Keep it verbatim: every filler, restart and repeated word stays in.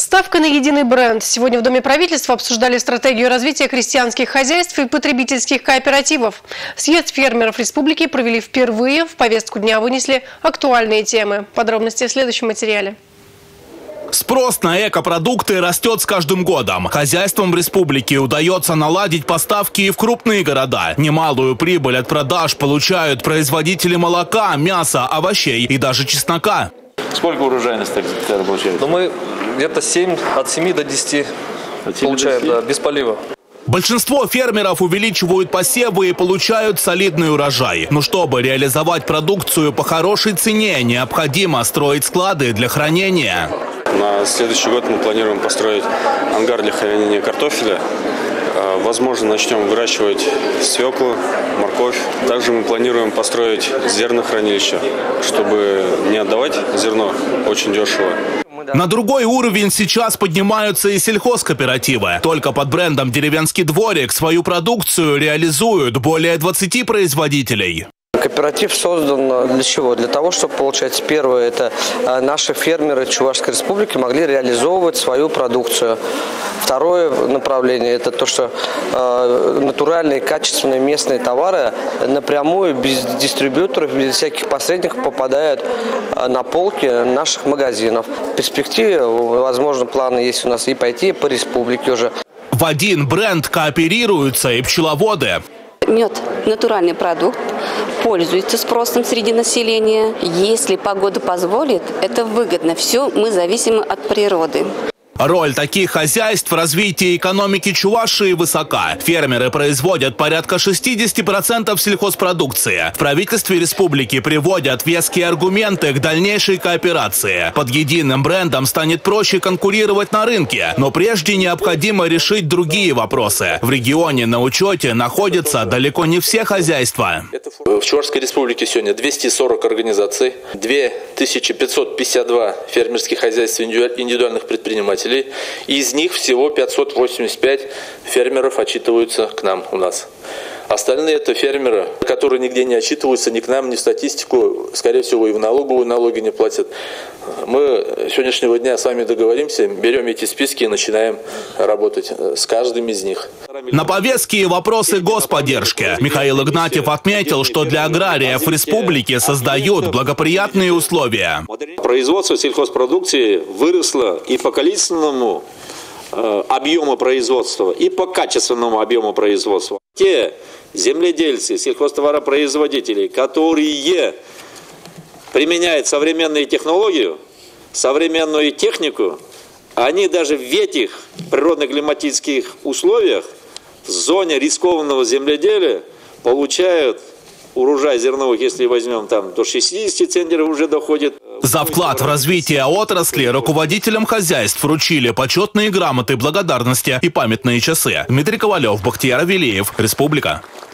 Ставка на единый бренд. Сегодня в Доме правительства обсуждали стратегию развития крестьянских хозяйств и потребительских кооперативов. Съезд фермеров республики провели впервые. В повестку дня вынесли актуальные темы. Подробности в следующем материале. Спрос на экопродукты растет с каждым годом. Хозяйствам в республике удается наладить поставки и в крупные города. Немалую прибыль от продаж получают производители молока, мяса, овощей и даже чеснока. Сколько урожайность так гектара получается? Ну, мы где-то семь, от семи до десяти получаем, да, без полива. Большинство фермеров увеличивают посевы и получают солидный урожай. Но чтобы реализовать продукцию по хорошей цене, необходимо строить склады для хранения. На следующий год мы планируем построить ангар для хранения картофеля. Возможно, начнем выращивать свеклу, морковь. Также мы планируем построить зернохранилище, чтобы не отдавать зерно очень дешево. На другой уровень сейчас поднимаются и сельхозкооперативы. Только под брендом «Деревенский дворик» свою продукцию реализуют более двадцати производителей. Кооператив создан для чего? Для того, чтобы, получается, первое, это наши фермеры Чувашской республики могли реализовывать свою продукцию. Второе направление – это то, что э, натуральные, качественные местные товары напрямую, без дистрибьюторов, без всяких посредников попадают на полки наших магазинов. В перспективе, возможно, планы есть у нас и пойти по республике уже. В один бренд кооперируются и пчеловоды. Мед – натуральный продукт, пользуется спросом среди населения. Если погода позволит, это выгодно. Все мы зависимы от природы. Роль таких хозяйств в развитии экономики Чувашии высока. Фермеры производят порядка шестидесяти процентов сельхозпродукции. В правительстве республики приводят веские аргументы к дальнейшей кооперации. Под единым брендом станет проще конкурировать на рынке, но прежде необходимо решить другие вопросы. В регионе на учете находятся далеко не все хозяйства. В Чувашской республике сегодня двести сорок организаций, две тысячи пятьсот пятьдесят два фермерских хозяйств индивидуальных предпринимателей. Из них всего пятьсот восемьдесят пять фермеров отчитываются к нам у нас. Остальные это фермеры, которые нигде не отчитываются, ни к нам, ни в статистику, скорее всего, и в налоговую налоги не платят. Мы с сегодняшнего дня с вами договоримся, берем эти списки и начинаем работать с каждым из них. На повестке вопросы господдержки. Михаил Игнатьев отметил, что для аграриев республики создают благоприятные условия. Производство сельхозпродукции выросло и по количественному э, объему производства, и по качественному объему производства. Те земледельцы, сельхозтоваропроизводители, которые применяют современную технологию, современную технику, они даже в этих природно-климатических условиях в зоне рискованного земледелия получают урожай зерновых, если возьмем там до шестидесяти центнеров уже доходит. За вклад в развитие отрасли руководителям хозяйств вручили почетные грамоты благодарности и памятные часы. Дмитрий Ковалев, Бахтияр Авелиев, Республика.